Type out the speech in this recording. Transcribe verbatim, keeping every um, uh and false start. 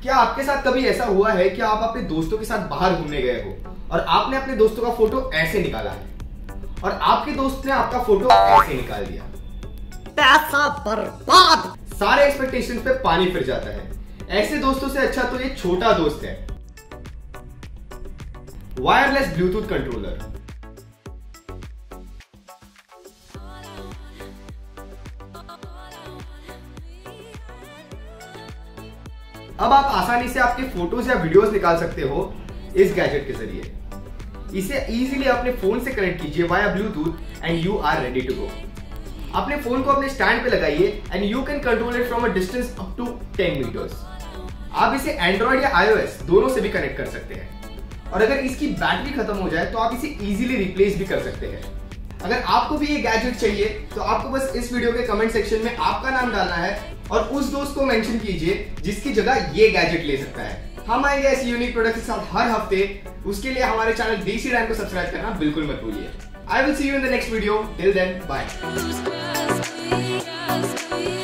क्या आपके साथ कभी ऐसा हुआ है कि आप अपने दोस्तों के साथ बाहर घूमने गए हो और आपने अपने दोस्तों का फोटो ऐसे निकाला है और आपके दोस्त ने आपका फोटो ऐसे निकाल दिया, पैसा बर्बाद, सारे एक्सपेक्टेशंस पे पानी फिर जाता है। ऐसे दोस्तों से अच्छा तो ये छोटा दोस्त है, वायरलेस ब्लूटूथ कंट्रोलर। अब आप आसानी से आपके फोटोज या वीडियोस निकाल सकते हो इस गैजेट के जरिए। इसे इजीली अपने फोन से कनेक्ट कीजिए via Bluetooth and you are ready to go. अपने फोन को अपने स्टैंड पे लगाइए and you can control it from a distance up to ten metres. आप इसे एंड्रॉइड या आईओएस दोनों से भी कनेक्ट कर सकते हैं और अगर इसकी बैटरी खत्म हो जाए तो आप इसे इजीली रिप्लेस भी कर सकते हैं। अगर आपको भी ये गैजेट चाहिए तो आपको बस इस वीडियो के कमेंट सेक्शन में आपका नाम डालना है और उस दोस्त को मेंशन कीजिए जिसकी जगह ये गैजेट ले सकता है। हम आएंगे ऐसे यूनिक प्रोडक्ट के साथ हर हफ्ते। उसके लिए हमारे चैनल देसी रैम को सब्सक्राइब करना बिल्कुल मत भूलिए। I will see you in the next video. Till then bye.